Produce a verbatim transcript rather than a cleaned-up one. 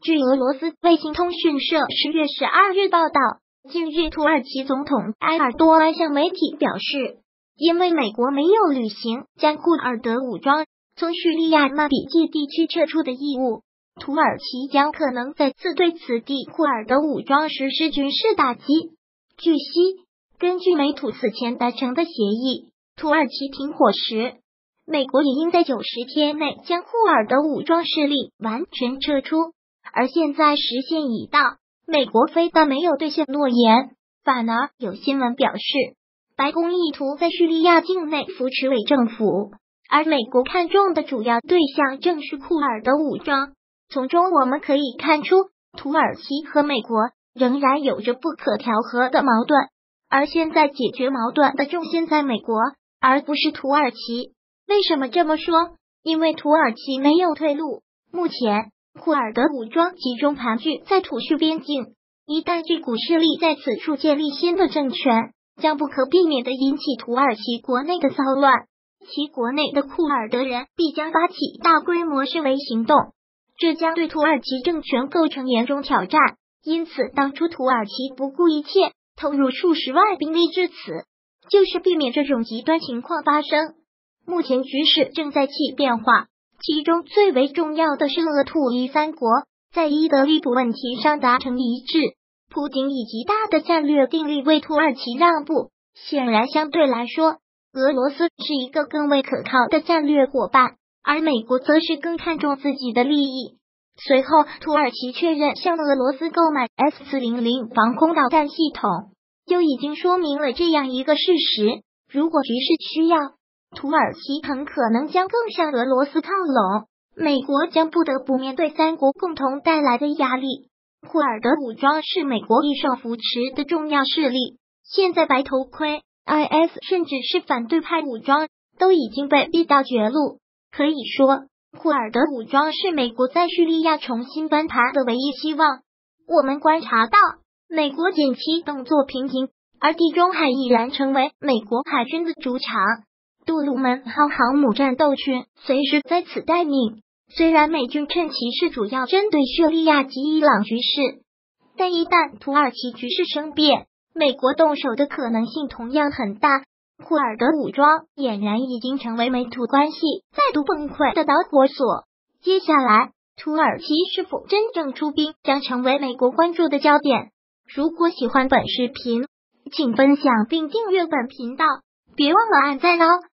据俄罗斯卫星通讯社十月十二日报道，近日土耳其总统埃尔多安向媒体表示，因为美国没有履行将库尔德武装从叙利亚曼比季地区撤出的义务，土耳其将可能再次对此地库尔德武装实施军事打击。据悉，根据美土此前达成的协议，土耳其停火时，美国也应在九十天内将库尔德武装势力完全撤出，而现在时限已到，美国非但没有兑现诺言，反而有新闻表示，白宫意图在叙利亚境内扶持伪政府，而美国看中的主要对象正是库尔德武装。从中我们可以看出，土耳其和美国仍然有着不可调和的矛盾，而现在解决矛盾的重心在美国，而不是土耳其。为什么这么说？因为土耳其没有退路。目前，库尔德武装集中盘踞在土叙边境，一旦这股势力在此处建立新的政权，将不可避免地引起土耳其国内的骚乱，其国内的库尔德人必将发起大规模示威行动，这将对土耳其政权构成严重挑战。因此，当初土耳其不顾一切投入数十万兵力至此，就是避免这种极端情况发生。目前局势正在起变化，其中最为重要的是俄土伊三国在伊德利卜问题上达成一致，普京以极大的战略定力为土耳其让步。显然，相对来说，俄罗斯是一个更为可靠的战略伙伴，而美国则是更看重自己的利益。随后，土耳其确认向俄罗斯购买 S 四百防空导弹系统，就已经说明了这样一个事实：如果局势需要，土耳其很可能将更向俄罗斯靠拢，美国将不得不面对三国共同带来的压力。库尔德武装是美国一手扶持的重要势力，现在白头盔、I S 甚至是反对派武装都已经被逼到绝路。可以说，库尔德武装是美国在叙利亚重新翻盘的唯一希望。我们观察到，美国减轻动作频频，而地中海已然成为美国海军的主场。杜鲁门号航母战斗群随时在此待命。虽然美军趁其是主要针对叙利亚及伊朗局势，但一旦土耳其局势生变，美国动手的可能性同样很大。库尔德武装俨然已经成为美土关系再度崩溃的导火索。接下来，土耳其是否真正出兵将成为美国关注的焦点。如果喜欢本视频，请分享并订阅本频道，别忘了按赞哦。